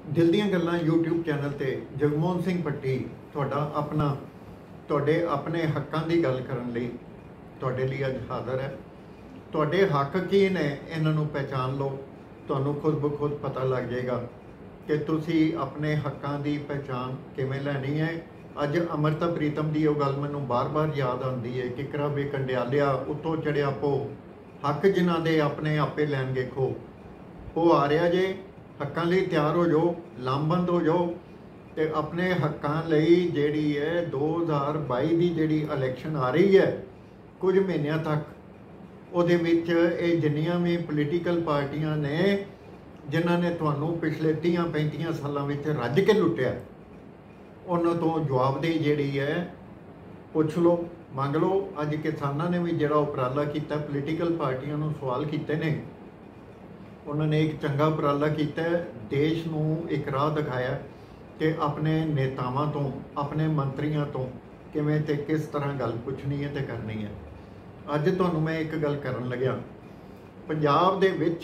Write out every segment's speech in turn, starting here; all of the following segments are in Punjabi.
दिल दीयां गल्लां यूट्यूब चैनल ते जगमोहन सिंह पट्टी तुहाडा तुहाडे अपने हक्कां दी गल करन लई तुहाडे लई अज हाज़र है। तुहाडे हक की ने इन्हां नूं पहचान लो, तुहानूं खुद ब खुद पता लग जाएगा कि तुसी अपने हक्कां दी पहचान किवें लैनी है। अज अमृता प्रीतम की गल मैनूं बार बार याद आती है कि करा वे कंडियालिया उत्तों चढ़िया पो, हक जिन्हां दे अपने आपे लैन गे खो। वो आ रहा जे, हक्कां लई तैयार हो जाओ, लामबंद हो जाओ ते अपने हक्कां लई जिहड़ी है 2022 की जिहड़ी इलैक्शन आ रही है कुछ महीनों तक उहदे विच ये जिन्नियां भी पोलीटिकल पार्टियां ने जिन्हां ने तुहानूं पिछले 30-35 सालों विच रज के लुटिया, उन्हां तो जवाबदेही जिहड़ी है पुछ लो, मंग लो। अज किसानां ने भी जिहड़ा उपराला कीता, पोलीटिकल पार्टियां नूं सवाल कीते ने, उन्होंने एक चंगा उपराला किया, देश नूं एक राह दिखाया कि अपने नेतावां तो अपने मंत्रियों तो किवें ते किस तरह गल पुछनी है ते करनी है। अज तुहानूं मैं एक गल करन लग्या, पंजाब दे विच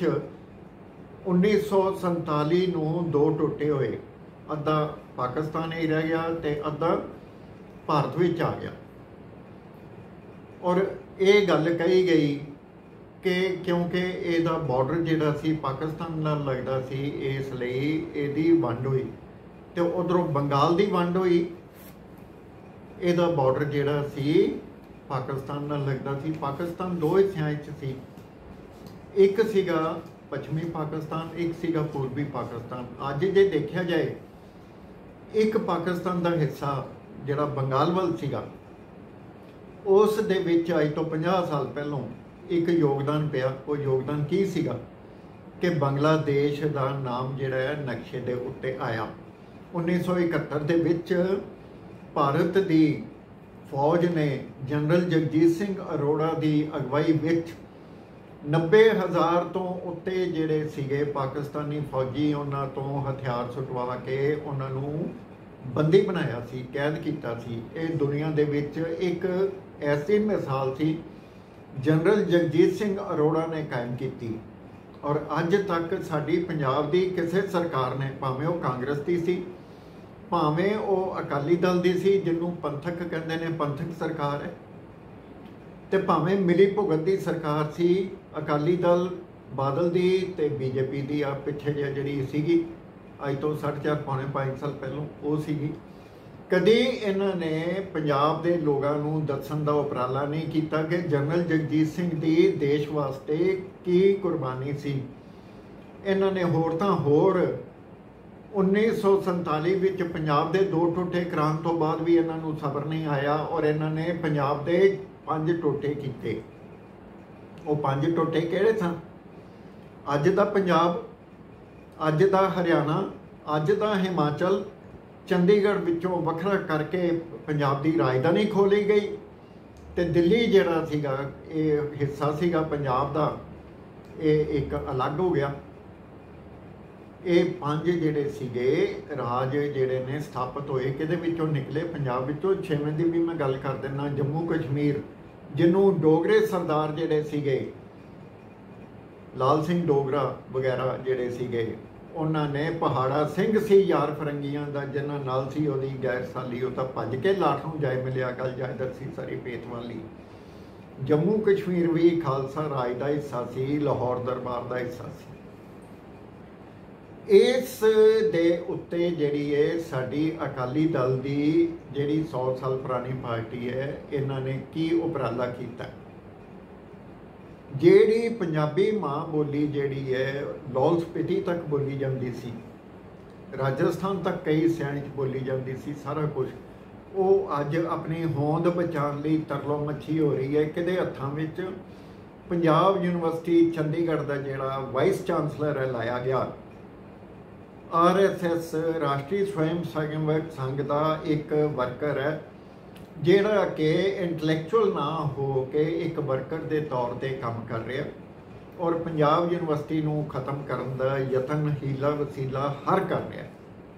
1947 नूं दो टुटे हुए, अद्धा पाकिस्तान ही रह गया ते अद्धा भारत विच आ गया। और ये गल कही गई कि क्योंकि ਇਹਦਾ बॉर्डर ਜਿਹੜਾ ਸੀ पाकिस्तान ਨਾਲ लगता सी, इस ਲਈ ਇਹਦੀ ਵੰਡ ਹੋਈ ਤੇ ਉਧਰੋਂ ਬੰਗਾਲ ਦੀ ਵੰਡ ਹੋਈ। ਇਹਦਾ बॉर्डर ਜਿਹੜਾ ਸੀ पाकिस्तान ਨਾਲ लगता सी। पाकिस्तान दो हिस्सों ਵਿੱਚ ਸੀ, एक ਸੀਗਾ पश्चिमी पाकिस्तान, एक ਸੀਗਾ पूर्वी पाकिस्तान। ਅੱਜ ਜੇ देखा जाए एक पाकिस्तान ਦਾ हिस्सा ਜਿਹੜਾ ਬੰਗਾਲ ਵੱਲ ਸੀਗਾ, ਉਸ ਦੇ ਵਿੱਚ ਅੱਜ ਤੋਂ 50 ਸਾਲ ਪਹਿਲਾਂ एक योगदान पिया। वो योगदान की सीगा कि बांग्लादेश का नाम जिहड़ा है नक्शे दे उत्ते आया। 1971 दे विच भारत की फौज ने जनरल जगजीत सिंह अरोड़ा की अगवाई विच 90,000 तो उत्ते जिहड़े सीगे पाकिस्तानी फौजी, उन्हां तो हथियार सुटवा के उन्हां नूं बंदी बनाया सी, कैद कीता सी। इह दुनिया दे विच एक ऐसी मिसाल सी जनरल जगजीत सिंह अरोड़ा ने कायम की। और अज तक साडी पंजाब दी किसी सरकार ने, भावें वो कांग्रेस की सी, भावें वो अकाली दल की सी जिन्हों पंथक कहते हैं, पंथक सरकार है, तो भावें मिली भुगत की सरकार सी, अकाली दल बादल की ते बीजेपी की आ पिछे जी सीगी अज तो 60-65 साल पहलों वो सीगी। कदी इन्होंने पंजाब के लोगों को दसन का उपराला नहीं किया कि जनरल जगजीत सिंह की देश वास्ते की कुर्बानी सी। इन्होंने होर तां होर 1947 विच पंजाब के दो टोटे कराने तो बाद भी इन्हों सबर नहीं आया और इन्होंने पंजाब के 5 टोटे किए। वो 5 टोटे किहड़े सन? अज दा पंजाब, अज दा हरियाणा, अज दा हिमाचल, चंडीगढ़ विचों वखरा करके पंजाब की राजधानी खोली गई तो दिल्ली जिहड़ा सीगा ये हिस्सा सीगा पंजाब दा, ये एक अलग हो गया। ये 5 जिहड़े सीगे राज जिहड़े ने स्थापित होए, किहदे विचों निकले? पंजाब विचों। 6वें दी भी मैं गल कर दिना, जम्मू कश्मीर, जिन्हों डोगरे सरदार जिहड़े सीगे, लाल सिंह डोगरा वगैरह जिहड़े सीगे, उन्होंने पहाड़ा सिंह सी यार फरंगियां का, जिन्हों नाल सी उहदी गैर साली, वो तो भज के लाठ नूं जाए मिलिया, गल जाए दसी सारी पेत वाली। जम्मू कश्मीर भी खालसा राज का हिस्सा सी, लाहौर दरबार का हिस्सा सी। इस दे उत्ते जिहड़ी है साडी अकाली दल की जिहड़ी 100 साल पुरानी पार्टी है, इन्होंने की उपराला किया। जिहड़ी पंजाबी माँ बोली जिहड़ी है लाहौल स्पीति तक बोली जाती सी, राजस्थान तक कई सैन बोली जाती सी, सारा कुछ वो अज अपनी होंद बचाने लई तरलो मच्छी हो रही है। किहदे हत्थां विच? पंजाब यूनिवर्सिटी चंडीगढ़ का जिहड़ा वाइस चांसलर है लाया गया, RSS राष्ट्रीय स्वयं सेवक संघ का एक वर्कर है, जिहड़ा कि इंटलैक्चुअल ना हो के एक वर्कर के तौर पर काम कर रहा और पंजाब यूनिवर्सिटी नूं खत्म करने का यतन हीला वसीला हर कर रहा।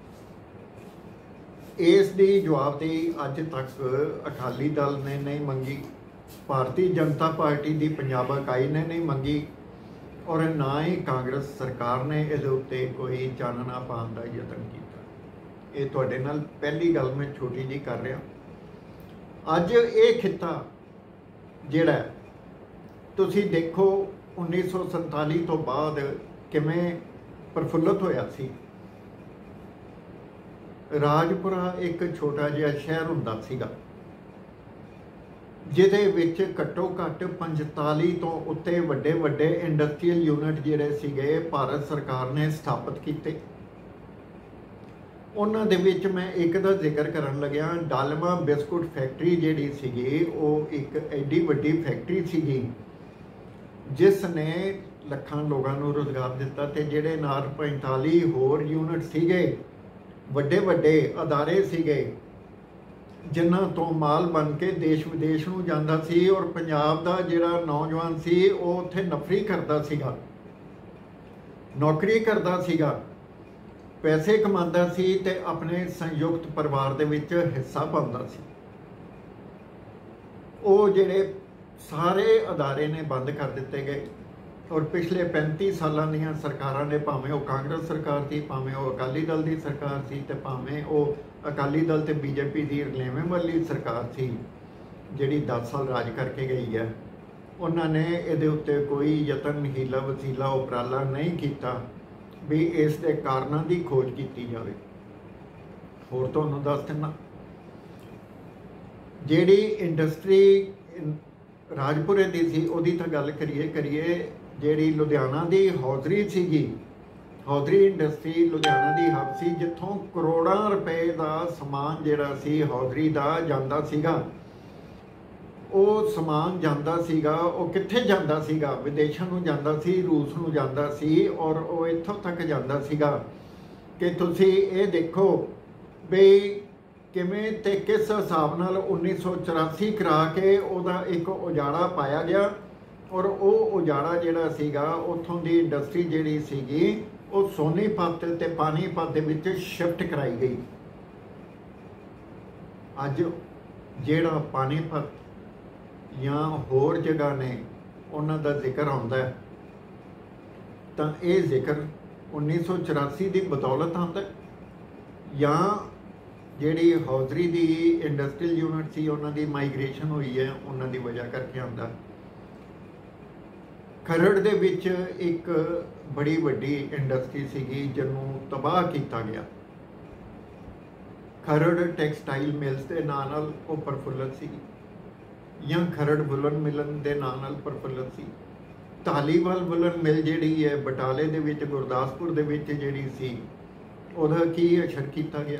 इस दी जवाबदेही अज तक अकाली दल ने नहीं मंगी, भारतीय जनता पार्टी की पंजाब इकाई ने नहीं मंगी, और ना ही कांग्रेस सरकार ने इहदे उत्ते कोई चानना पाउण दा यतन कीता। ये तुहाडे नाल पहली गल मैं छोटी जी कर रहा। अज ये खिता जिहड़ा तुसीं देखो 1947 तो बाद किवें प्रफुल्लित होया सी। राजपुरा एक छोटा जिहा शहर हुंदा सीगा जिहदे विच घट्टो घट्ट 45 तो उत्ते वड्डे वड्डे इंडस्ट्रीयल यूनिट जिहड़े सीगे भारत सरकार ने स्थापित कीते। उन्हां दे विच मैं एक दा जिक्र करन लग्या। डालमा बिस्कुट फैक्ट्री जिहड़ी सीगी वो एक एडी वड्डी फैक्ट्री सीगी जिस ने ਲੱਖਾਂ लोगों को रोजगार दिता ते जिहड़े नाल 45 होर यूनिट सीगे वड्डे वड्डे अदारे सीगे जिन्हां तो माल बन के देश विदेश नूं जांदा सी और पंजाब दा जिहड़ा नौजवान सी वो उत्थे नफरी करदा सीगा, नौकरी करदा सीगा, पैसे कमांदा सी ते अपने संयुक्त परिवार दे विच हिस्सा पाउंदा सी। वो जिहड़े सारे अदारे ने बंद कर दिते गए और पिछले 35 सालों दीयां सरकारां ने भावें वो कांग्रेस सरकार थी, भावें वो अकाली दल की सरकार थी, ते भावें वो अकाली दल ते बीजेपी की रलेवें वाली सरकार थी जिहड़ी 10 साल राज करके गई है, उन्होंने इहदे उत्ते कोई यतन हीला वसीला उपराला नहीं किया भी इस दे कारणों की खोज की जाए। होर तुहानूं दस दिना जिहड़ी इंडस्ट्री राजपुरे दी सी उहदी तां गल करिए जिहड़ी लुधियाना दी हौजरी सीगी, हौजरी इंडस्ट्री लुधियाना दी हब सी जिथों करोड़ां रुपए का समान जिहड़ा सी हौजरी दा जांदा सीगा। वो समान जांदा सीगा वो कित्थे जांदा सीगा? विदेशां नूं जांदा सी, रूस नूं जांदा सी और वो इत्थों तक जांदा सीगा कि तुसीं ये देखो बई किवें ते किस हिसाब नाल 1984 करा के उहदा एक उजाड़ा पाया गया और वो उजाड़ा जिहड़ा सीगा उत्थों दी इंडस्ट्री जिहड़ी सीगी वो सोनीपत ते पानीपत दे विच शिफ्ट कराई गई। अज जिहड़ा पानीपत या होर जगह ने उन्हां दा जिक्र आउंदा है तां ये जिक्र 1984 की बदौलत आउंदा या जिहड़ी हौजरी दी इंडस्ट्रीयल यूनिट सी उन्हां दी माइग्रेशन हुई है उन्हां दी वजह करके आउंदा। खरड़ दे विच एक बड़ी वड्डी इंडस्ट्री सीगी जिन्हों तबाह किया गया। खरड़ टैक्सटाइल मिल्स के नाम नाल वो प्रफुल्लित सी या खरड़ वुलन मिलन के नाम नाल प्रफुल्लित सी। धालीवाल वुलन मिल जिहड़ी है बटाले दे विच गुरदासपुर दे विच जिहड़ी सी उहदा की असर किया गया।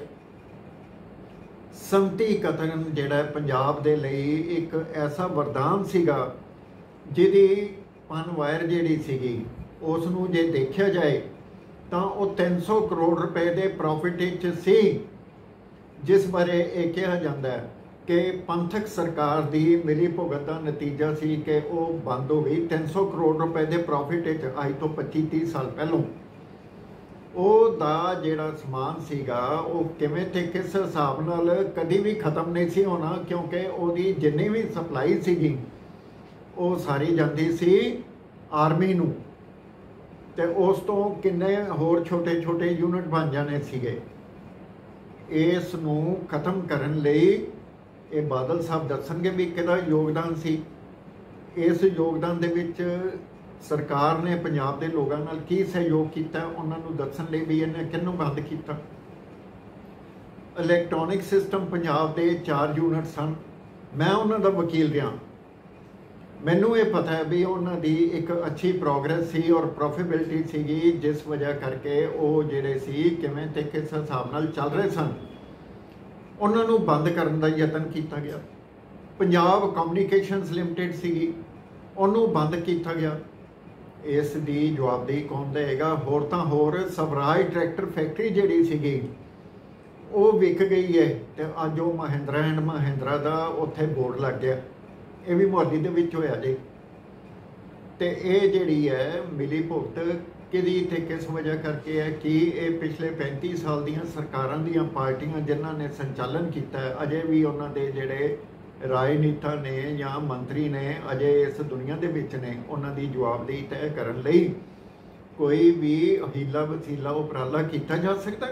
संतीकरण जिहड़ा पंजाब दे लई एक ऐसा वरदान सीगा जिहदी पन वायर जिहड़ी सीगी उसनूं जे देखिया जाए तो वो 300 करोड़ रुपए के प्रॉफिट च सी जिस बारे ये कहा जाता है कि पंथक सरकार की मिली भुगत का नतीजा सी कि वो बंद हो गई। 300 करोड़ रुपए के प्रॉफिट अज तो 25-30 साल पहलों ਉਹਦਾ ਜਿਹੜਾ ਸਮਾਨ ਸੀਗਾ ਉਹ ਕਿਵੇਂ ਤੇ ਕਿਸ ਹਿਸਾਬ ਨਾਲ ਕਦੀ ਵੀ ਖਤਮ ਨਹੀਂ ਸੀ ਹੋਣਾ ਕਿਉਂਕਿ ਉਹਦੀ ਜਿੰਨੀ ਵੀ ਸਪਲਾਈ ਸੀਗੀ ਉਹ ਸਾਰੀ ਜਾਂਦੀ ਸੀ ਆਰਮੀ ਨੂੰ ਤੇ ਉਸ ਤੋਂ ਕਿੰਨੇ ਹੋਰ ਛੋਟੇ ਛੋਟੇ ਯੂਨਿਟ ਬਣ ਜਾਣੇ ਸੀਗੇ। ਇਸ ਨੂੰ ਖਤਮ ਕਰਨ ਲਈ ਇਹ ਬਾਦਲ ਸਾਹਿਬ ਦੱਸਣਗੇ ਵੀ ਕਿਹਦਾ ਯੋਗਦਾਨ ਸੀ। ਇਸ ਯੋਗਦਾਨ ਦੇ ਵਿੱਚ सरकार ने पंजाब के लोगों नाल की सहयोग किया उन्होंने दसन लिए भी इन्हें किन्नों बंद किया। इलैक्ट्रॉनिक सिस्टम पंजाब के 4 यूनिट सन। मैं उन्होंने वकील रहा, मैनू ये पता है भी उन्होंने एक अच्छी प्रोग्रेस सी और प्रॉफिटेबिलिटी सीगी जिस वजह करके वो जिहड़े सी किवें ते किस हिसाब नाल चल रहे सन उन्होंने बंद करने का यतन किया गया। पंजाब कम्युनिकेशनस लिमिटेड सीगी उन्होंने बंद किया गया। इस दी जवाबदेही कौन देगा? होर तां होर स्वराज ट्रैक्टर फैक्ट्री जिहड़ी सीगी वो विक गई है ते अज वो महिंद्रा एंड महिंद्रा दा उत्थे बोर्ड लग गया। ये भी मोहाली दे विच होया जी। ते ये जिहड़ी है मिली भुगत किहदी ते किस वजह करके है कि ये पिछले 35 साल दीयां सरकारां दीयां पार्टियां जिन्हां ने संचालन किया है अजे भी उन्हां दे जिहड़े ਰਾਜਨੀਤਾ ਨੇ ਜਾਂ ਮੰਤਰੀ ਨੇ ਅਜੇ ਇਸ ਦੁਨੀਆ ਦੇ ਵਿੱਚ ਨੇ, ਉਹਨਾਂ ਦੀ ਜਵਾਬਦੇਹੀ ਤੈਅ ਕਰਨ ਲਈ ਕੋਈ ਵੀ ਹੀਲਾ ਵਸੀਲਾ ਉਪਰਾਲਾ ਕੀਤਾ ਜਾ ਸਕਦਾ।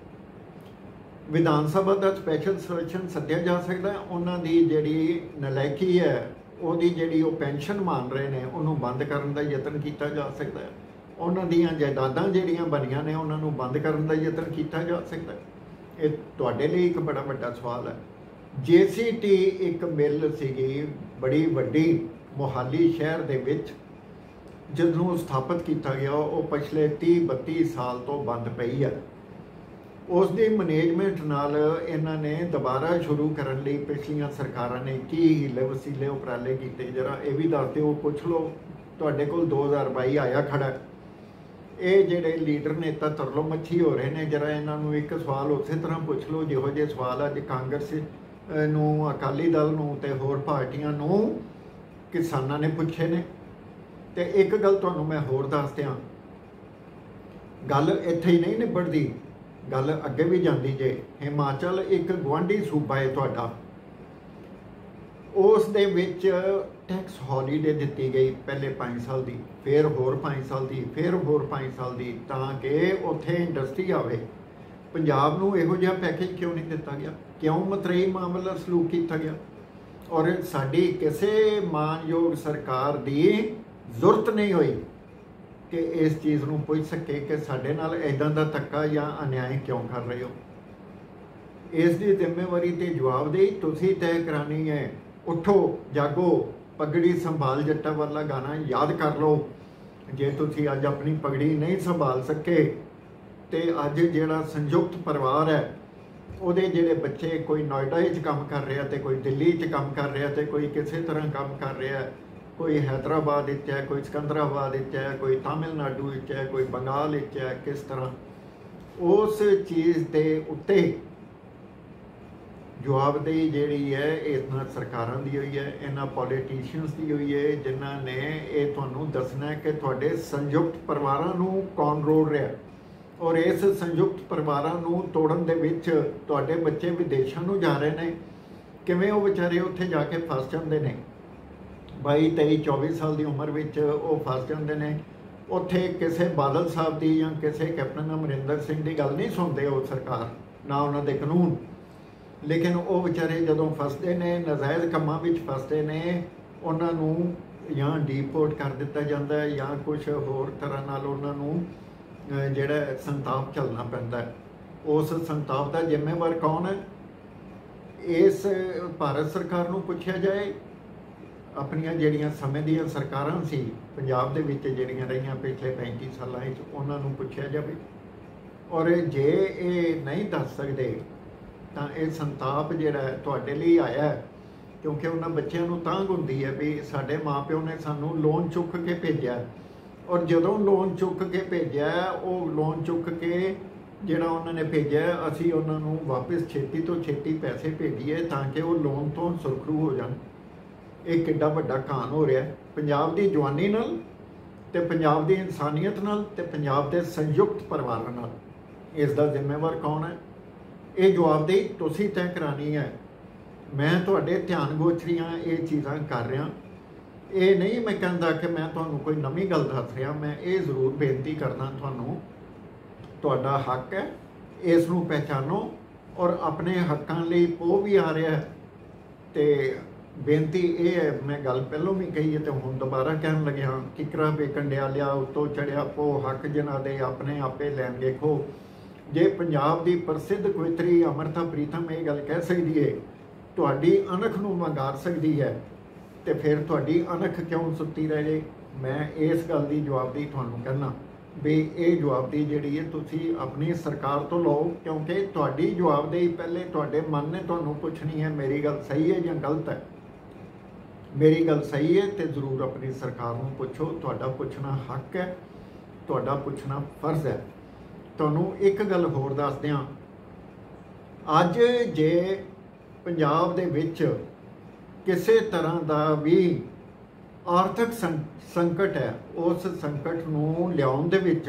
ਵਿਧਾਨ ਸਭਾ ਦਾ ਸਪੈਸ਼ਲ ਸੈਸ਼ਨ ਸੱਦਿਆ ਜਾ ਸਕਦਾ। ਉਹਨਾਂ ਦੀ ਜਿਹੜੀ ਨਲਾਇਕੀ ਹੈ, ਉਹਦੀ ਜਿਹੜੀ ਉਹ ਪੈਨਸ਼ਨ ਮੰਨ ਰਹੇ ਨੇ, ਉਹਨੂੰ ਬੰਦ ਕਰਨ ਦਾ ਯਤਨ ਕੀਤਾ ਜਾ ਸਕਦਾ ਹੈ। ਉਹਨਾਂ ਦੀਆਂ ਜਾਇਦਾਦਾਂ ਜਿਹੜੀਆਂ ਬਣੀਆਂ ਨੇ, ਉਹਨਾਂ ਨੂੰ ਬੰਦ ਕਰਨ ਦਾ ਯਤਨ ਕੀਤਾ ਜਾ ਸਕਦਾ। ਇਹ ਤੁਹਾਡੇ ਲਈ ਇੱਕ ਬੜਾ ਵੱਡਾ ਸਵਾਲ ਹੈ। JCT ਇੱਕ ਮਿੱਲ ਸੀਗੀ ਬੜੀ ਵੱਡੀ ਮੋਹਾਲੀ ਸ਼ਹਿਰ ਦੇ ਵਿੱਚ, ਜਦੋਂ ਸਥਾਪਿਤ ਕੀਤਾ ਗਿਆ ਉਹ ਪਿਛਲੇ 30-32 ਸਾਲ ਤੋਂ ਬੰਦ ਪਈ ਹੈ। ਉਸ ਦੀ ਮੈਨੇਜਮੈਂਟ ਨਾਲ ਇਹਨਾਂ ਨੇ ਦੁਬਾਰਾ ਸ਼ੁਰੂ ਕਰਨ ਲਈ ਪਿਛਲੀਆਂ ਸਰਕਾਰਾਂ ਨੇ ਕੀ ਹੀਲੇ ਵਸੀਲੇ ਉਪਰਾਲੇ ਕੀਤੇ, ਜਰਾ ਇਹ ਵੀ ਦੱਸ ਦਿਓ। ਪੁੱਛ ਲਓ, ਤੁਹਾਡੇ ਕੋਲ 2022 ਆਇਆ ਖੜਾ। ਇਹ ਜਿਹੜੇ ਲੀਡਰ ਨੇਤਾ ਤਰਲੋ ਮੱਛੀ ਹੋ ਰਹੇ ਨੇ, ਜਰਾ ਇਹਨਾਂ ਨੂੰ ਇੱਕ ਸਵਾਲ ਉਸੇ ਤਰ੍ਹਾਂ ਪੁੱਛ ਲਓ ਜਿਹੋ ਜਿਹੇ ਸਵਾਲ ਅੱਜ ਕਾਂਗਰਸ ਨੂੰ, ਅਕਾਲੀ ਦਲ ਨੂੰ ਤੇ ਹੋਰ ਪਾਰਟੀਆਂ ਨੂੰ ਕਿਸਾਨਾਂ ਨੇ ਪੁੱਛੇ ਨੇ। ਤੇ ਇੱਕ ਗੱਲ ਤੁਹਾਨੂੰ ਮੈਂ ਹੋਰ ਦੱਸ ਦਿਆਂ, ਗੱਲ ਇੱਥੇ ਹੀ ਨਹੀਂ ਨਿਬੜਦੀ, ਗੱਲ ਅੱਗੇ ਵੀ ਜਾਂਦੀ ਜੇ। ਹਿਮਾਚਲ ਇੱਕ ਗੁਆਂਢੀ ਸੂਬਾ ਹੈ ਤੁਹਾਡਾ, ਉਸ ਦੇ ਵਿੱਚ ਟੈਕਸ ਹੌਲੀਡੇ ਦਿੱਤੀ ਗਈ ਪਹਿਲੇ 5 ਸਾਲ ਦੀ, ਫਿਰ ਹੋਰ 5 ਸਾਲ ਦੀ, ਫਿਰ ਹੋਰ 5 ਸਾਲ ਦੀ, ਤਾਂ ਕਿ ਉੱਥੇ ਇੰਡਸਟਰੀ ਆਵੇ। ਪੰਜਾਬ ਨੂੰ ਇਹੋ ਜਿਹਾ ਪੈਕੇਜ ਕਿਉਂ ਨਹੀਂ ਦਿੱਤਾ ਗਿਆ? ਕਿਉਂ ਮਤਰੇਈ ਮਾਮਲਾ ਸਲੂਕ ਕੀਤਾ ਗਿਆ? ਔਰ ਸਾਡੀ ਕਿਸੇ ਮਾਨਯੋਗ ਸਰਕਾਰ ਦੀ ਜ਼ਰੂਰਤ ਨਹੀਂ ਹੋਈ ਕਿ ਇਸ ਚੀਜ਼ ਨੂੰ ਪੁੱਛ ਸਕੇ ਕਿ ਸਾਡੇ ਨਾਲ ਇੱਦਾਂ ਦਾ ਧੱਕਾ ਜਾਂ ਅਨਿਆਏ ਕਿਉਂ ਕਰ ਰਹੇ ਹੋ। ਇਸ ਦੀ ਜ਼ਿੰਮੇਵਾਰੀ ਤੇ ਜਵਾਬਦੇਹੀ ਤੁਸੀਂ ਤੈਅ ਕਰਾਣੀ ਹੈ। ਉੱਠੋ, ਜਾਗੋ, ਪਗੜੀ ਸੰਭਾਲ ਜੱਟਾ ਵਾਲਾ ਗਾਣਾ ਯਾਦ ਕਰ ਲਓ। ਜੇ ਤੁਸੀਂ ਅੱਜ ਆਪਣੀ ਪਗੜੀ ਨਹੀਂ ਸੰਭਾਲ ਸਕੇ ਤੇ ਅੱਜ ਜਿਹੜਾ ਸੰਯੁਕਤ ਪਰਿਵਾਰ ਹੈ, ਉਹਦੇ ਜਿਹੜੇ ਬੱਚੇ, ਕੋਈ ਨੋਇਡਾ 'ਚ ਕੰਮ ਕਰ ਰਿਹਾ ਤੇ ਕੋਈ ਦਿੱਲੀ 'ਚ ਕੰਮ ਕਰ ਰਿਹਾ ਤੇ ਕੋਈ ਕਿਸੇ ਤਰ੍ਹਾਂ ਕੰਮ ਕਰ ਰਿਹਾ, ਕੋਈ ਹੈਦਰਾਬਾਦ ਵਿੱਚ ਹੈ, ਕੋਈ ਸਿਕੰਦਰਾਬਾਦ ਵਿੱਚ ਹੈ, ਕੋਈ ਤਾਮਿਲਨਾਡੂ ਵਿੱਚ ਹੈ, ਕੋਈ ਬੰਗਾਲ ਵਿੱਚ ਹੈ, ਕਿਸ ਤਰ੍ਹਾਂ ਉਸ ਚੀਜ਼ ਦੇ ਉੱਤੇ ਜਵਾਬਦੇਹੀ ਜਿਹੜੀ ਹੈ ਇਹਨਾਂ ਸਰਕਾਰਾਂ ਦੀ ਹੋਈ ਹੈ, ਇਹਨਾਂ ਪੋਲੀਟੀਸ਼ੀਅਨਸ ਦੀ ਹੋਈ ਹੈ, ਜਿਨ੍ਹਾਂ ਨੇ ਇਹ ਤੁਹਾਨੂੰ ਦੱਸਣਾ ਹੈ ਕਿ ਤੁਹਾਡੇ ਸੰਯੁਕਤ ਪਰਿਵਾਰਾਂ ਨੂੰ ਕੌਣ ਰੋੜ ਰਿਹਾ। ਔਰ ਇਸ ਸੰਯੁਕਤ ਪਰਿਵਾਰਾਂ ਨੂੰ ਤੋੜਨ ਦੇ ਵਿੱਚ ਤੁਹਾਡੇ ਬੱਚੇ ਵਿਦੇਸ਼ਾਂ ਨੂੰ ਜਾ ਰਹੇ ਨੇ, ਕਿਵੇਂ ਉਹ ਵਿਚਾਰੇ ਉੱਥੇ ਜਾ ਕੇ ਫਸ ਜਾਂਦੇ ਨੇ। 22, 23, 24 ਸਾਲ ਦੀ ਉਮਰ ਵਿੱਚ ਉਹ ਫਸ ਜਾਂਦੇ ਨੇ ਉੱਥੇ। ਕਿਸੇ ਬਾਦਲ ਸਾਹਿਬ ਦੀ ਜਾਂ ਕਿਸੇ ਕੈਪਟਨ ਅਮਰਿੰਦਰ ਸਿੰਘ ਦੀ ਗੱਲ ਨਹੀਂ ਸੁਣਦੇ ਉਹ ਸਰਕਾਰ, ਨਾ ਉਹਨਾਂ ਦੇ ਕਾਨੂੰਨ। ਲੇਕਿਨ ਉਹ ਵਿਚਾਰੇ ਜਦੋਂ ਫਸਦੇ ਨੇ, ਨਜਾਇਜ਼ ਕੰਮਾਂ ਵਿੱਚ ਫਸਦੇ ਨੇ, ਉਹਨਾਂ ਨੂੰ ਜਾਂ ਡੀਪੋਰਟ ਕਰ ਦਿੱਤਾ ਜਾਂਦਾ ਹੈ ਜਾਂ ਕੁਝ ਹੋਰ ਤਰ੍ਹਾਂ ਨਾਲ ਉਹਨਾਂ ਨੂੰ ਜਿਹੜਾ ਸੰਤਾਪ ਝੱਲਣਾ ਪੈਂਦਾ ਹੈ। ਉਸ ਸੰਤਾਪ ਦਾ ਜ਼ਿੰਮੇਵਾਰ ਕੌਣ ਹੈ? ਇਸ ਭਾਰਤ ਸਰਕਾਰ ਨੂੰ ਪੁੱਛਿਆ ਜਾਏ। ਆਪਣੀਆਂ ਜਿਹੜੀਆਂ ਸਮੇਂ ਦੀਆਂ ਸਰਕਾਰਾਂ ਸੀ ਪੰਜਾਬ ਦੇ ਵਿੱਚ ਜਿਹੜੀਆਂ ਰਹੀਆਂ ਪਿਛਲੇ 35 ਸਾਲਾਂ ਵਿੱਚ, ਉਹਨਾਂ ਨੂੰ ਪੁੱਛਿਆ ਜਾਵੇ। ਔਰ ਜੇ ਇਹ ਨਹੀਂ ਦੱਸ ਸਕਦੇ ਤਾਂ ਇਹ ਸੰਤਾਪ ਜਿਹੜਾ ਤੁਹਾਡੇ ਲਈ ਆਇਆ, ਕਿਉਂਕਿ ਉਹਨਾਂ ਬੱਚਿਆਂ ਨੂੰ ਤਾਂਘ ਹੁੰਦੀ ਹੈ ਵੀ ਸਾਡੇ ਮਾਪਿਓ ਨੇ ਸਾਨੂੰ ਲੋਨ ਚੁੱਕ ਕੇ ਭੇਜਿਆ, ਔਰ ਜਦੋਂ ਲੋਨ ਚੁੱਕ ਕੇ ਭੇਜਿਆ, ਉਹ ਲੋਨ ਚੁੱਕ ਕੇ ਜਿਹੜਾ ਉਹਨਾਂ ਨੇ ਭੇਜਿਆ, ਅਸੀਂ ਉਹਨਾਂ ਨੂੰ ਵਾਪਸ ਛੇਤੀ ਤੋਂ ਛੇਤੀ ਪੈਸੇ ਭੇਜੀਏ ਤਾਂ ਕਿ ਉਹ ਲੋਨ ਤੋਂ ਸੁਰਖਰੂ ਹੋ ਜਾਣ। ਇਹ ਕਿੱਡਾ ਵੱਡਾ ਕਾਨ ਹੋ ਰਿਹਾ ਪੰਜਾਬ ਦੀ ਜਵਾਨੀ ਨਾਲ ਤੇ ਪੰਜਾਬ ਦੀ ਇਨਸਾਨੀਅਤ ਨਾਲ ਤੇ ਪੰਜਾਬ ਦੇ ਸੰਯੁਕਤ ਪਰਿਵਾਰਾਂ ਨਾਲ। ਇਸ ਦਾ ਜ਼ਿੰਮੇਵਾਰ ਕੌਣ ਹੈ? ਇਹ ਜਵਾਬਦੇਹੀ ਤੁਸੀਂ ਤੈਅ ਕਰਾਣੀ ਹੈ। ਮੈਂ ਤੁਹਾਡੇ ਧਿਆਨ ਗੋਚਰੀਆਂ ਇਹ ਚੀਜ਼ਾਂ ਕਰ ਰਿਹਾ। ਇਹ ਨਹੀਂ ਮੈਂ ਕਹਿੰਦਾ ਕਿ ਮੈਂ ਤੁਹਾਨੂੰ ਕੋਈ ਨਵੀਂ ਗੱਲ ਦੱਸ ਰਿਹਾ। ਮੈਂ ਇਹ ਜ਼ਰੂਰ ਬੇਨਤੀ ਕਰਦਾ ਤੁਹਾਨੂੰ, ਤੁਹਾਡਾ ਹੱਕ ਹੈ, ਇਸ ਨੂੰ ਪਹਿਚਾਨੋ ਔਰ ਆਪਣੇ ਹੱਕਾਂ ਲਈ ਪੋ ਵੀ ਆ ਰਿਹਾ। ਤੇ ਬੇਨਤੀ ਇਹ ਹੈ, ਮੈਂ ਗੱਲ ਪਹਿਲਾਂ ਵੀ ਕਹੀ ਹੈ ਤੇ ਹੁਣ ਦੁਬਾਰਾ ਕਹਿਣ ਲੱਗਿਆ, ਕਿਕਰਾ ਵੇਖਣ ਡਿਆ ਲਿਆ ਉੱਤੋਂ ਚੜਿਆ ਪੋ, ਹੱਕ ਜਿਨ੍ਹਾਂ ਦੇ ਆਪਣੇ ਆਪੇ ਲੈਣ ਵੇਖੋ। ਜੇ ਪੰਜਾਬ ਦੀ ਪ੍ਰਸਿੱਧ ਕਵਿੱਤਰੀ ਅਮਰਤਾ ਪ੍ਰੀਤਮ ਇਹ ਗੱਲ ਕਹਿ ਸਕਦੀ ਹੈ, ਤੁਹਾਡੀ ਅਣਖ ਨੂੰ ਵੰਗਾਰ ਸਕਦੀ ਹੈ, ਤੇ ਫਿਰ ਤੁਹਾਡੀ ਅਣਖ ਕਿਉਂ ਸੁੱਤੀ ਰਹਿ ਜੇ? ਮੈਂ ਇਸ ਗੱਲ ਦੀ ਜਵਾਬਦੇਹੀ ਤੁਹਾਨੂੰ ਕਹਿਣਾ ਵੀ ਇਹ ਜਵਾਬਦੇਹੀ ਜਿਹੜੀ ਹੈ ਤੁਸੀਂ ਆਪਣੀ ਸਰਕਾਰ ਤੋਂ ਲਓ, ਕਿਉਂਕਿ ਤੁਹਾਡੀ ਜਵਾਬਦੇਹੀ ਪਹਿਲੇ ਤੁਹਾਡੇ ਮਨ ਨੇ ਤੁਹਾਨੂੰ ਪੁੱਛਣੀ ਹੈ ਮੇਰੀ ਗੱਲ ਸਹੀ ਹੈ ਜਾਂ ਗਲਤ ਹੈ। ਮੇਰੀ ਗੱਲ ਸਹੀ ਹੈ ਤੇ ਜ਼ਰੂਰ ਆਪਣੀ ਸਰਕਾਰ ਨੂੰ ਪੁੱਛੋ। ਤੁਹਾਡਾ ਪੁੱਛਣਾ ਹੱਕ ਹੈ, ਤੁਹਾਡਾ ਪੁੱਛਣਾ ਫਰਜ਼ ਹੈ। ਤੁਹਾਨੂੰ ਇੱਕ ਗੱਲ ਹੋਰ ਦੱਸ ਦਿਆਂ, ਅੱਜ ਜੇ ਪੰਜਾਬ ਦੇ ਵਿੱਚ ਕਿਸੇ ਤਰ੍ਹਾਂ ਦਾ ਵੀ ਆਰਥਿਕ ਸੰਕਟ ਹੈ, ਉਸ ਸੰਕਟ ਨੂੰ ਲਿਆਉਣ ਦੇ ਵਿੱਚ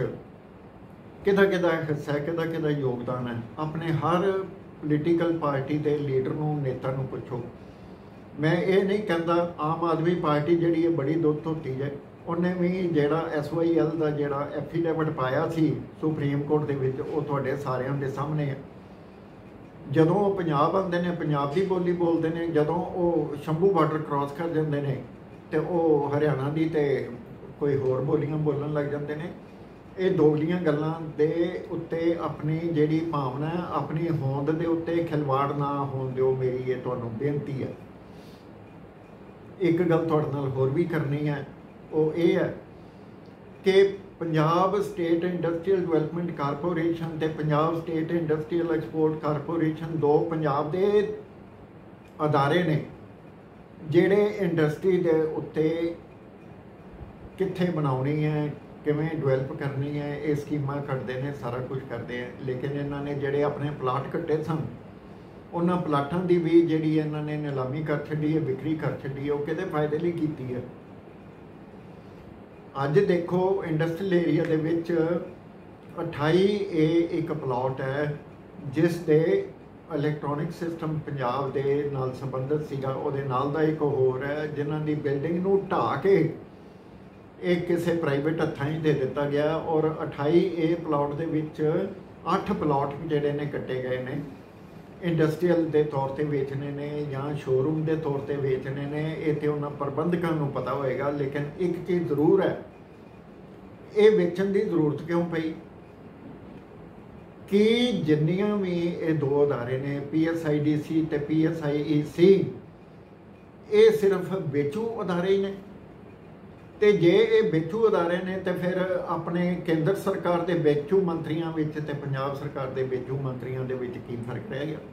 ਕਿਹਦਾ ਹਿੱਸਾ ਹੈ, ਕਿਹਦਾ ਯੋਗਦਾਨ ਹੈ? ਆਪਣੇ ਹਰ ਪੋਲੀਟੀਕਲ ਪਾਰਟੀ ਦੇ ਲੀਡਰ ਨੂੰ, ਨੇਤਾ ਨੂੰ ਪੁੱਛੋ। मैं ये नहीं कहता आम आदमी पार्टी जिहड़ी है बड़ी दुख धोती है, उन्हें भी जिहड़ा SYL का जिहड़ा एफीडेविट पाया सी सुप्रीम कोर्ट दे विच वो तुहाडे सारिਆਂ ਦੇ सामने है। ਜਦੋਂ ਉਹ ਪੰਜਾਬ ਆਉਂਦੇ ਨੇ ਪੰਜਾਬ ਦੀ ਬੋਲੀ ਬੋਲਦੇ ਨੇ, ਜਦੋਂ ਉਹ ਸ਼ੰਭੂ ਬਾਰਡਰ ਕ੍ਰਾਸ ਕਰ ਜਾਂਦੇ ਨੇ ਤੇ ਉਹ ਹਰਿਆਣਾ ਦੀ ਤੇ ਕੋਈ ਹੋਰ ਬੋਲੀਆਂ ਬੋਲਣ ਲੱਗ ਜਾਂਦੇ ਨੇ। ਇਹ ਦੋਗਲੀਆਂ ਗੱਲਾਂ ਦੇ ਉੱਤੇ ਆਪਣੀ ਜਿਹੜੀ ਭਾਵਨਾ ਹੈ, ਆਪਣੀ ਹੋਂਦ ਦੇ ਉੱਤੇ ਖਿਲਵਾੜ ਨਾ ਹੋਣ ਦਿਓ, ਮੇਰੀ ਇਹ ਤੁਹਾਨੂੰ ਬੇਨਤੀ ਹੈ। ਇੱਕ ਗੱਲ ਤੁਹਾਡੇ ਨਾਲ ਹੋਰ ਵੀ ਕਰਨੀ ਹੈ, ਉਹ ਇਹ ਹੈ ਕਿ Punjab state industrial development corporation ਤੇ Punjab state industrial export corporation ਦੋ ਪੰਜਾਬ ਦੇ ਅਦਾਰੇ ਨੇ ਜਿਹੜੇ ਇੰਡਸਟਰੀ ਦੇ ਉੱਤੇ ਕਿੱਥੇ ਬਣਾਉਣੀ ਹੈ, ਕਿਵੇਂ ਡਿਵੈਲਪ ਕਰਨੀ ਹੈ, ਇਹ ਸਕੀਮਾਂ ਕੱਢਦੇ ਨੇ, ਸਾਰਾ ਕੁਝ ਕਰਦੇ ਹੈ। ਲੇਕਿਨ ਇਹਨਾਂ ਨੇ ਜਿਹੜੇ ਆਪਣੇ ਪਲਾਟ ਕੱਟੇ ਸਨ, ਉਹਨਾਂ ਪਲਾਟਾਂ ਦੀ ਵੀ ਜਿਹੜੀ ਇਹਨਾਂ ਨੇ ਨਿਲਾਮੀ ਕਰ ਛੱਡੀ ਹੈ, ਵਿਕਰੀ ਕਰ ਛੱਡੀ ਹੈ, ਉਹ ਕਿਹਦੇ ਫਾਇਦੇ ਲਈ ਕੀਤੀ ਹੈ। ਅੱਜ ਦੇਖੋ ਇੰਡਸਟਰੀਅਲ ਏਰੀਆ ਦੇ ਵਿੱਚ 28A ਇੱਕ ਪਲਾਟ ਹੈ ਜਿਸ ਦੇ ਇਲੈਕਟ੍ਰੋਨਿਕ ਸਿਸਟਮ ਪੰਜਾਬ ਦੇ ਨਾਲ ਸੰਬੰਧਿਤ ਸੀਗਾ। ਉਹਦੇ ਨਾਲ ਦਾ ਇੱਕ ਹੋਰ ਹੈ ਜਿਨ੍ਹਾਂ ਦੀ ਬਿਲਡਿੰਗ ਨੂੰ ਢਾਹ ਕੇ ਇਹ ਕਿਸੇ ਪ੍ਰਾਈਵੇਟ ਹੱਥਾਂ 'ਚ ਦੇ ਦਿੱਤਾ ਗਿਆ, ਔਰ 28A ਪਲਾਟ ਦੇ ਵਿੱਚ 8 ਪਲਾਟ ਜਿਹੜੇ ਨੇ ਕੱਟੇ ਗਏ ਨੇ, ਇੰਡਸਟਰੀਅਲ ਦੇ ਤੌਰ ਤੇ ਵੇਚਣੇ ਨੇ ਜਾਂ ਸ਼ੋਰੂਮ ਦੇ ਤੌਰ ਤੇ ਵੇਚਣੇ ਨੇ। ਇਹ ਤੇ ਉਹਨਾਂ ਪ੍ਰਬੰਧਕਾਂ ਨੂੰ ਪਤਾ ਹੋਏਗਾ। ਲੇਕਿਨ ਇੱਕ ਚੀਜ਼ ਜ਼ਰੂਰ ਹੈ, ਇਹ ਵੇਚਣ ਦੀ ਜ਼ਰੂਰਤ ਕਿਉਂ ਪਈ ਕਿ ਜਿੰਨੀਆਂ ਵੀ ਇਹ ਦੋ ਅਦਾਰੇ ਨੇ PSIDC ਤੇ PSIEC, ਇਹ ਸਿਰਫ ਵੇਚੂ ਅਦਾਰੇ ਹੀ ਨੇ। ਤੇ ਜੇ ਇਹ ਵੇਚੂ ਅਦਾਰੇ ਨੇ ਤੇ ਫਿਰ ਆਪਣੇ ਕੇਂਦਰ ਸਰਕਾਰ ਦੇ ਵੇਚੂ ਮੰਤਰੀਆਂ ਵਿੱਚ ਤੇ ਪੰਜਾਬ ਸਰਕਾਰ ਦੇ ਵੇਚੂ ਮੰਤਰੀਆਂ ਦੇ ਵਿੱਚ ਕੀ ਫਰਕ ਰਹਿ ਗਿਆ।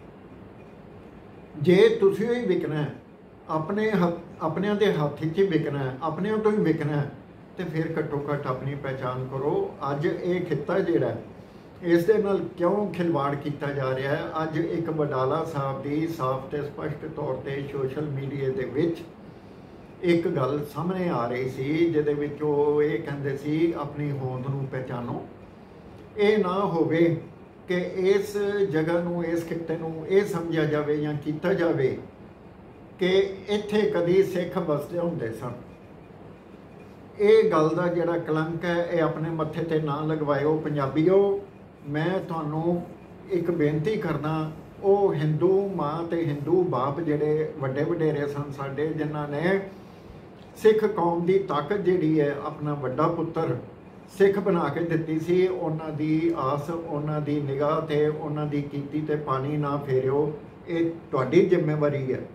ਜੇ ਤੁਸੀਂ ਹੀ ਵਿਕਣਾ ਹੈ, ਆਪਣਿਆਂ ਦੇ ਹੱਥ 'ਚ ਹੀ ਵਿਕਣਾ ਹੈ, ਆਪਣਿਆਂ ਤੋਂ ਹੀ ਵਿਕਣਾ ਹੈ, ਤੇ ਫਿਰ ਘੱਟੋ ਘੱਟ ਆਪਣੀ ਪਹਿਚਾਣ ਕਰੋ। ਅੱਜ ਇਹ ਖਿੱਤਾ ਜਿਹੜਾ ਇਸ ਦੇ ਨਾਲ ਕਿਉਂ ਖਿਲਵਾੜ ਕੀਤਾ ਜਾ ਰਿਹਾ ਹੈ, ਅੱਜ ਇੱਕ ਵਡਾਲਾ ਸਾਹਿਬ ਦੀ ਸਾਫ਼ ਤੇ ਸਪਸ਼ਟ ਤੌਰ ਤੇ ਸੋਸ਼ਲ ਮੀਡੀਆ ਦੇ ਵਿੱਚ ਇੱਕ ਗੱਲ ਸਾਹਮਣੇ ਆ ਰਹੀ ਸੀ ਜਿਹਦੇ ਵਿੱਚ ਉਹ ਇਹ ਕਹਿੰਦੇ ਸੀ ਆਪਣੀ ਹੋਂਦ ਨੂੰ ਪਹਿਚਾਨੋ। ਇਹ ਨਾ ਹੋਵੇ ਕਿ ਇਸ ਜਗ੍ਹਾ ਨੂੰ, ਇਸ ਖਿੱਤੇ ਨੂੰ ਇਹ ਸਮਝਿਆ ਜਾਵੇ ਜਾਂ ਕੀਤਾ ਜਾਵੇ ਕਿ ਇੱਥੇ ਕਦੀ ਸਿੱਖ ਵਸਦੇ ਹੁੰਦੇ ਸਨ। ਇਹ ਗੱਲ ਦਾ ਜਿਹੜਾ ਕਲੰਕ ਹੈ ਇਹ ਆਪਣੇ ਮੱਥੇ ਤੇ ਨਾ ਲਗਵਾਇਓ ਪੰਜਾਬੀਓ। ਮੈਂ ਤੁਹਾਨੂੰ ਇੱਕ ਬੇਨਤੀ ਕਰਦਾ, ਉਹ ਹਿੰਦੂ ਮਾਂ ਤੇ ਹਿੰਦੂ ਬਾਪ ਜਿਹੜੇ ਵੱਡੇ ਵਡੇਰੇ ਸਨ ਸਾਡੇ, ਜਿਨ੍ਹਾਂ ਨੇ ਸਿੱਖ ਕੌਮ ਦੀ ਤਾਕਤ ਜਿਹੜੀ ਹੈ ਆਪਣਾ ਵੱਡਾ ਪੁੱਤਰ ਸਿੱਖ ਬਣਾ ਕੇ ਦਿੱਤੀ ਸੀ, ਉਹਨਾਂ ਦੀ ਆਸ, ਉਹਨਾਂ ਦੀ ਨਿਗਾਹ ਤੇ ਉਹਨਾਂ ਦੀ ਕੀਤੀ ਤੇ ਪਾਣੀ ਨਾ ਫੇਰਿਓ। ਇਹ ਤੁਹਾਡੀ ਜ਼ਿੰਮੇਵਾਰੀ ਹੈ।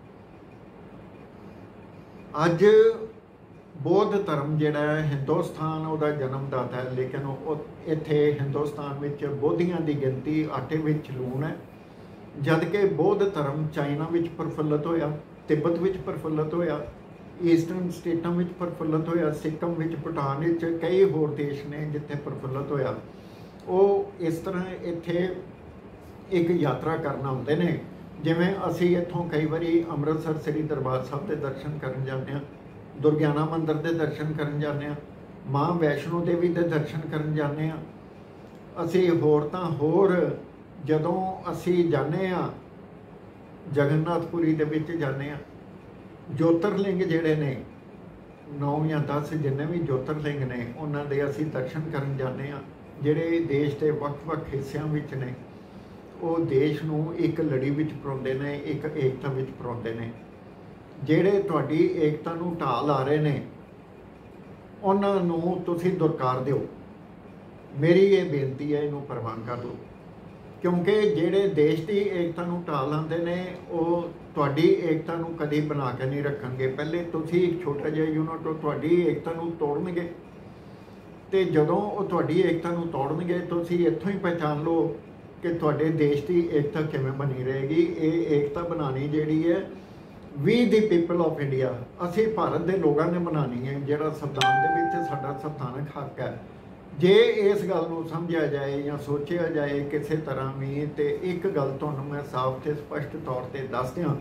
ਅੱਜ ਬੌਧ ਧਰਮ ਜਿਹੜਾ ਹੈ, ਹਿੰਦੁਸਤਾਨ ਉਹਦਾ ਜਨਮਦਾਤਾ ਹੈ, ਲੇਕਿਨ ਉਹ ਇੱਥੇ ਹਿੰਦੁਸਤਾਨ ਵਿੱਚ ਬੋਧੀਆਂ ਦੀ ਗਿਣਤੀ ਆਟੇ ਵਿੱਚ ਲੂਣ ਹੈ। ਜਦ ਕਿ ਬੌਧ ਧਰਮ ਚਾਈਨਾ ਵਿੱਚ ਪ੍ਰਫੁੱਲਤ ਹੋਇਆ, ਤਿੱਬਤ ਵਿੱਚ ਪ੍ਰਫੁੱਲਤ ਹੋਇਆ, ਈਸਟਰਨ ਸਟੇਟਾਂ ਵਿੱਚ ਪ੍ਰਫੁੱਲਤ ਹੋਇਆ, ਸਿੱਕਮ ਵਿੱਚ, ਭੂਟਾਨ ਵਿੱਚ, ਕਈ ਹੋਰ ਦੇਸ਼ ਨੇ ਜਿੱਥੇ ਪ੍ਰਫੁੱਲਤ ਹੋਇਆ। ਉਹ ਇਸ ਤਰ੍ਹਾਂ ਇੱਥੇ ਇੱਕ ਯਾਤਰਾ ਕਰਨ ਆਉਂਦੇ ਨੇ, ਜਿਵੇਂ ਅਸੀਂ ਇੱਥੋਂ ਕਈ ਵਾਰੀ ਅੰਮ੍ਰਿਤਸਰ ਸ੍ਰੀ ਦਰਬਾਰ ਸਾਹਿਬ ਦੇ ਦਰਸ਼ਨ ਕਰਨ ਜਾਂਦੇ ਹਾਂ, ਦੁਰਗਿਆਨਾ ਮੰਦਿਰ ਦੇ ਦਰਸ਼ਨ ਕਰਨ ਜਾਂਦੇ ਹਾਂ, ਮਾਂ ਵੈਸ਼ਨੋ ਦੇਵੀ ਦੇ ਦਰਸ਼ਨ ਕਰਨ ਜਾਂਦੇ ਹਾਂ। ਅਸੀਂ ਹੋਰ ਤਾਂ ਹੋਰ ਜਦੋਂ ਅਸੀਂ ਜਾਂਦੇ ਹਾਂ ਜਗਨਨਾਥਪੁਰੀ ਦੇ ਵਿੱਚ ਜਾਂਦੇ ਹਾਂ, ਜੋਤਰਲਿੰਗ ਜਿਹੜੇ ਨੇ 9 ਜਾਂ 10 ਜਿੰਨੇ ਵੀ ਜੋਤਰਲਿੰਗ ਨੇ ਉਹਨਾਂ ਦੇ ਅਸੀਂ ਦਰਸ਼ਨ ਕਰਨ ਜਾਂਦੇ ਹਾਂ, ਜਿਹੜੇ ਦੇਸ਼ ਦੇ ਵੱਖ-ਵੱਖ ਹਿੱਸਿਆਂ ਵਿੱਚ ਨੇ। ਉਹ ਦੇਸ਼ ਨੂੰ ਇੱਕ ਲੜੀ ਵਿੱਚ ਪਰੋਂਦੇ ਨੇ, ਇੱਕ ਏਕਤਾ ਵਿੱਚ ਪਰੋਂਦੇ ਨੇ। ਜਿਹੜੇ ਤੁਹਾਡੀ ਏਕਤਾ ਨੂੰ ਢਾਹ ਲਾ ਰਹੇ ਨੇ ਉਹਨਾਂ ਨੂੰ ਤੁਸੀਂ ਦੁਰਕਾਰ ਦਿਓ। ਮੇਰੀ ਇਹ ਬੇਨਤੀ ਹੈ, ਇਹਨੂੰ ਪ੍ਰਵਾਨ ਕਰ ਲਓ, ਕਿਉਂਕਿ ਜਿਹੜੇ ਦੇਸ਼ ਦੀ ਏਕਤਾ ਨੂੰ ਢਾਹ ਲਾਉਂਦੇ ਨੇ ਉਹ ਤੁਹਾਡੀ ਏਕਤਾ ਨੂੰ ਕਦੀ ਬਣਾ ਕੇ ਨਹੀਂ ਰੱਖਣਗੇ। ਪਹਿਲੇ ਤੁਸੀਂ ਇੱਕ ਛੋਟਾ ਜਿਹਾ ਯੂਨਿਟ ਤੁਹਾਡੀ ਏਕਤਾ ਨੂੰ ਤੋੜਨਗੇ, ਤੇ ਜਦੋਂ ਉਹ ਤੁਹਾਡੀ ਏਕਤਾ ਨੂੰ ਤੋੜਨਗੇ ਤੁਸੀਂ ਇੱਥੋਂ ਹੀ ਪਹਿਚਾਣ ਲਓ ਕਿ ਤੁਹਾਡੇ ਦੇਸ਼ ਦੀ ਏਕਤਾ ਕਿਵੇਂ ਬਣੀ ਰਹੇਗੀ। ਇਹ ਏਕਤਾ ਬਣਾਉਣੀ ਜਿਹੜੀ ਹੈ we the people of India, ਅਸੀਂ ਭਾਰਤ ਦੇ ਲੋਕਾਂ ਨੇ ਬਣਾਉਣੀ ਹੈ, ਜਿਹੜਾ ਸੰਵਿਧਾਨ ਦੇ ਵਿੱਚ ਸਾਡਾ ਸੰਵਿਧਾਨਕ ਹੱਕ ਹੈ। ਜੇ ਇਸ ਗੱਲ ਨੂੰ ਸਮਝਿਆ ਜਾਏ ਜਾਂ ਸੋਚਿਆ ਜਾਏ ਕਿਸੇ ਤਰ੍ਹਾਂ ਵੀ, ਤੇ ਇੱਕ ਗੱਲ ਤੁਹਾਨੂੰ ਮੈਂ ਸਾਫ਼ ਤੇ ਸਪਸ਼ਟ ਤੌਰ ਤੇ ਦੱਸ ਦਿਆਂ,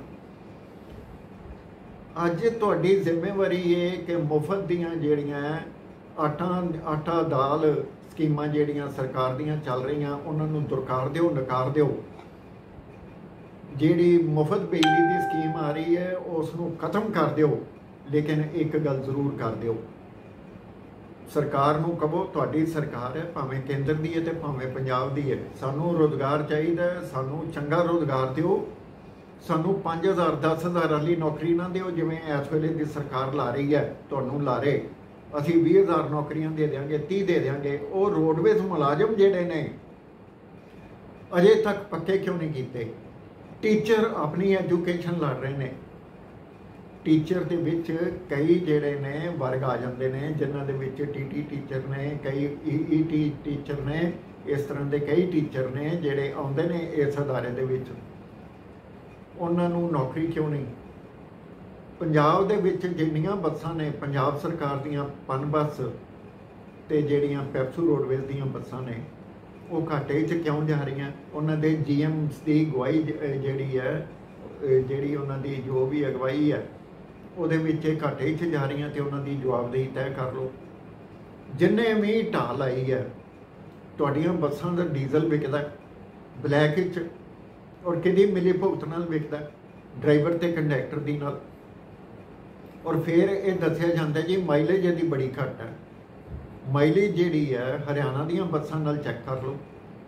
ਅੱਜ ਤੁਹਾਡੀ ਜ਼ਿੰਮੇਵਾਰੀ ਇਹ ਕਿ ਮੁਫਤ ਦੀਆਂ ਜਿਹੜੀਆਂ ਆਟਾ ਦਾਲ ਸਕੀਮਾਂ ਜਿਹੜੀਆਂ ਸਰਕਾਰ ਦੀਆਂ ਚੱਲ ਰਹੀਆਂ ਉਹਨਾਂ ਨੂੰ ਦੁਰਕਾਰ ਦਿਓ, ਨਕਾਰ ਦਿਓ। ਜਿਹੜੀ ਮੁਫਤ ਬਿਜਲੀ ਦੀ ਸਕੀਮ ਆ ਰਹੀ ਹੈ ਉਸ ਨੂੰ ਖਤਮ ਕਰ ਦਿਓ, ਲੇਕਿਨ ਇੱਕ ਗੱਲ ਜ਼ਰੂਰ ਕਰ ਦਿਓ, ਸਰਕਾਰ ਨੂੰ ਕਹੋ ਤੁਹਾਡੀ ਸਰਕਾਰ ਹੈ, ਭਾਵੇਂ ਕੇਂਦਰ ਦੀ ਹੈ ਤੇ ਭਾਵੇਂ ਪੰਜਾਬ ਦੀ ਹੈ, ਸਾਨੂੰ ਰੁਜ਼ਗਾਰ ਚਾਹੀਦਾ, ਸਾਨੂੰ ਚੰਗਾ ਰੁਜ਼ਗਾਰ ਦਿਓ, ਸਾਨੂੰ 5000 10,000 ਵਾਲੀ ਨੌਕਰੀ ਨਾ ਦਿਓ ਜਿਵੇਂ ਇਸ ਵੇਲੇ ਦੀ ਸਰਕਾਰ ਲਾ ਰਹੀ ਹੈ, ਤੁਹਾਨੂੰ ਲਾ ਰਹੇ, ਅਸੀਂ 20,000 ਨੌਕਰੀਆਂ ਦੇ ਦਿਆਂਗੇ, 30 ਦੇ ਦਿਆਂਗੇ। ਉਹ ਰੋਡਵੇਜ਼ ਮੁਲਾਜ਼ਮ ਜਿਹੜੇ ਨੇ ਅਜੇ ਤੱਕ ਪੱਕੇ ਕਿਉਂ ਨਹੀਂ ਕੀਤੇ? ਟੀਚਰ ਆਪਣੀ ਐਜੂਕੇਸ਼ਨ ਲੜ ਰਹੇ ਨੇ, ਟੀਚਰ ਦੇ ਵਿੱਚ ਕਈ ਜਿਹੜੇ ਨੇ ਵਰਗ ਆ ਜਾਂਦੇ ਨੇ ਜਿਨ੍ਹਾਂ ਦੇ ਵਿੱਚ TT ਟੀਚਰ ਨੇ, ਕਈ EET ਟੀਚਰ ਨੇ, ਇਸ ਤਰ੍ਹਾਂ ਦੇ ਕਈ ਟੀਚਰ ਨੇ ਜਿਹੜੇ ਆਉਂਦੇ ਨੇ ਇਸ ਅਦਾਰੇ ਦੇ ਵਿੱਚ, ਉਹਨਾਂ ਨੂੰ ਨੌਕਰੀ ਕਿਉਂ ਨਹੀਂ? ਪੰਜਾਬ ਦੇ ਵਿੱਚ ਜਿੰਨੀਆਂ ਬੱਸਾਂ ਨੇ ਪੰਜਾਬ ਸਰਕਾਰ ਦੀਆਂ, ਪਨ ਬੱਸ ਤੇ ਜਿਹੜੀਆਂ ਪੈਪਸੂ ਰੋਡਵੇਜ਼ ਦੀਆਂ ਬੱਸਾਂ ਨੇ, ਉਹ ਘਾਟੇ 'ਚ ਕਿਉਂ ਜਾ ਰਹੀਆਂ? ਉਹਨਾਂ ਦੇ GMs ਦੀ ਅਗਵਾਈ ਜਿਹੜੀ ਹੈ, ਜਿਹੜੀ ਉਹਨਾਂ ਦੀ ਜੋ ਵੀ ਅਗਵਾਈ ਹੈ ਉਹਦੇ ਵਿੱਚ ਇਹ ਘਾਟੇ 'ਚ ਜਾ ਰਹੀਆਂ ਤੇ ਉਹਨਾਂ ਦੀ ਜਵਾਬਦੇਹੀ ਤੈਅ ਕਰ ਲਓ। ਜਿੰਨੇ ਵੀ ਢਾਹ ਲਾਈ ਹੈ, ਤੁਹਾਡੀਆਂ ਬੱਸਾਂ ਦਾ ਡੀਜ਼ਲ ਵਿਕਦਾ ਬਲੈਕ ਵਿੱਚ, ਔਰ ਕਿਹਦੀ ਮਿਲੀ ਭੁਗਤ ਨਾਲ ਵਿਕਦਾ? ਡਰਾਈਵਰ ਤੇ ਕੰਡਕਟਰ ਦੀ ਨਾਲ। ਔਰ ਫਿਰ ਇਹ ਦੱਸਿਆ ਜਾਂਦਾ ਜੀ ਮਾਈਲੇਜ ਇਹਦੀ ਬੜੀ ਘੱਟ ਹੈ। ਮਾਈਲੇਜ ਜਿਹੜੀ ਹੈ ਹਰਿਆਣਾ ਦੀਆਂ ਬੱਸਾਂ ਨਾਲ ਚੈੱਕ ਕਰ ਲਓ।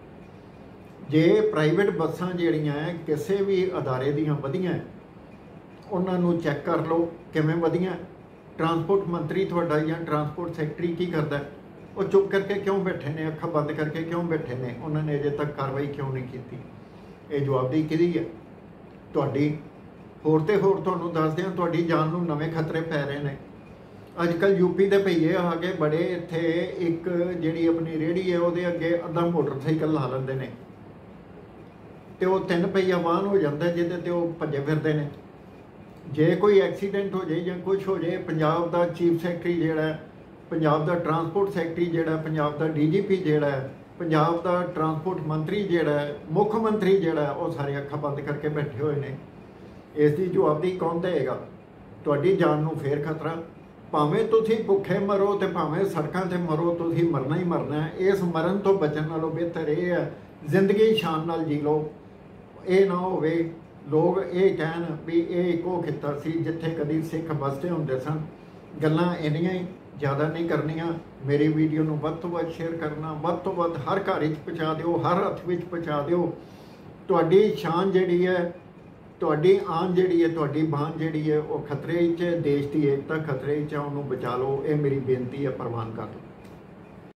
ਜੇ ਪ੍ਰਾਈਵੇਟ ਬੱਸਾਂ ਜਿਹੜੀਆਂ ਹੈ ਕਿਸੇ ਵੀ ਅਦਾਰੇ ਦੀਆਂ ਵਧੀਆਂ, ਉਹਨਾਂ ਨੂੰ ਚੈੱਕ ਕਰ ਲਓ ਕਿਵੇਂ ਵਧੀਆਂ। ਟਰਾਂਸਪੋਰਟ ਮੰਤਰੀ ਤੁਹਾਡਾ ਜਾਂ ਟਰਾਂਸਪੋਰਟ ਸੈਕਟਰੀ ਕੀ ਕਰਦਾ? ਉਹ ਚੁੱਪ ਕਰਕੇ ਕਿਉਂ ਬੈਠੇ ਨੇ? ਅੱਖਾਂ ਬੰਦ ਕਰਕੇ ਕਿਉਂ ਬੈਠੇ ਨੇ? ਉਹਨਾਂ ਨੇ ਅਜੇ ਤੱਕ ਕਾਰਵਾਈ ਕਿਉਂ ਨਹੀਂ ਕੀਤੀ? ਇਹ ਜਵਾਬਦੇਹੀ ਕਿਹਦੀ ਹੈ? ਤੁਹਾਡੀ। ਹੋਰ ਤੇ ਹੋਰ ਤੁਹਾਨੂੰ ਦੱਸਦੇ ਹਾਂ, ਤੁਹਾਡੀ ਜਾਨ ਨੂੰ ਨਵੇਂ ਖਤਰੇ ਪੈ ਰਹੇ ਨੇ। ਅੱਜ ਕੱਲ੍ਹ ਯੂਪੀ ਦੇ ਭਈਏ ਆ ਕੇ ਬੜੇ ਇੱਥੇ ਇੱਕ ਜਿਹੜੀ ਆਪਣੀ ਰੇਹੜੀ ਹੈ ਉਹਦੇ ਅੱਗੇ ਅੱਧਾ ਮੋਟਰਸਾਈਕਲ ਲਾ ਲੈਂਦੇ ਨੇ ਤੇ ਉਹ 3 ਪਹੀਆ ਵਾਹਨ ਹੋ ਜਾਂਦਾ ਜਿਹਦੇ ਤੇ ਉਹ ਭੱਜੇ ਫਿਰਦੇ ਨੇ। ਜੇ ਕੋਈ ਐਕਸੀਡੈਂਟ ਹੋ ਜਾਏ ਜਾਂ ਕੁਝ ਹੋ ਜਾਏ, ਪੰਜਾਬ ਦਾ ਚੀਫ ਸੈਕਟਰੀ ਜਿਹੜਾ, ਪੰਜਾਬ ਦਾ ਟਰਾਂਸਪੋਰਟ ਸੈਕਟਰੀ ਜਿਹੜਾ, ਪੰਜਾਬ ਦਾ DGP ਜਿਹੜਾ, ਪੰਜਾਬ ਦਾ ਟਰਾਂਸਪੋਰਟ ਮੰਤਰੀ ਜਿਹੜਾ, ਮੁੱਖ ਮੰਤਰੀ ਜਿਹੜਾ, ਉਹ ਸਾਰੇ ਅੱਖਾਂ ਬੰਦ ਕਰਕੇ ਬੈਠੇ ਹੋਏ ਨੇ। ਇਸ ਦੀ ਜਵਾਬਦੇਹੀ ਕੌਣ ਦੇਵੇਗਾ? ਤੁਹਾਡੀ ਜਾਨ ਨੂੰ ਫੇਰ ਖਤਰਾ। ਭਾਵੇਂ ਤੁਸੀਂ ਭੁੱਖੇ ਮਰੋ ਤੇ ਭਾਵੇਂ ਸੜਕਾਂ 'ਤੇ ਮਰੋ, ਤੁਸੀਂ ਮਰਨਾ ਹੀ ਮਰਨਾ ਹੈ। ਇਸ ਮਰਨ ਤੋਂ ਬਚਣ ਨਾਲੋਂ ਬਿਹਤਰ ਇਹ ਹੈ ਜ਼ਿੰਦਗੀ ਸ਼ਾਨ ਨਾਲ ਜੀ ਲਓ। ਇਹ ਨਾ ਹੋਵੇ ਲੋਕ ਇਹ ਕਹਿਣ ਵੀ ਇਹ ਇੱਕੋ ਖਿੱਤਾ ਸੀ ਜਿੱਥੇ ਕਦੀ ਸਿੱਖ ਵਸਦੇ ਹੁੰਦੇ ਸਨ। ਗੱਲਾਂ ਇੰਨੀਆਂ ਹੀ ਜ਼ਿਆਦਾ ਨਹੀਂ ਕਰਨੀਆਂ। ਮੇਰੀ ਵੀਡੀਓ ਨੂੰ ਵੱਧ ਤੋਂ ਵੱਧ ਸ਼ੇਅਰ ਕਰਨਾ, ਵੱਧ ਤੋਂ ਵੱਧ ਹਰ ਘਰ ਵਿੱਚ ਪਹੁੰਚਾ ਦਿਓ, ਹਰ ਹੱਥ ਵਿੱਚ ਪਹੁੰਚਾ ਦਿਓ। ਤੁਹਾਡੀ ਸ਼ਾਨ ਜਿਹੜੀ ਹੈ, ਤੁਹਾਡੀ ਆਨ ਜਿਹੜੀ ਹੈ, ਤੁਹਾਡੀ ਬਾਨ ਜਿਹੜੀ ਹੈ ਉਹ ਖਤਰੇ 'ਚ, ਦੇਸ਼ ਦੀ ਏਕਤਾ ਖਤਰੇ 'ਚ, ਉਹਨੂੰ ਬਚਾ ਲਓ। ਇਹ ਮੇਰੀ ਬੇਨਤੀ ਹੈ, ਪ੍ਰਵਾਨ ਕਰ ਲਓ।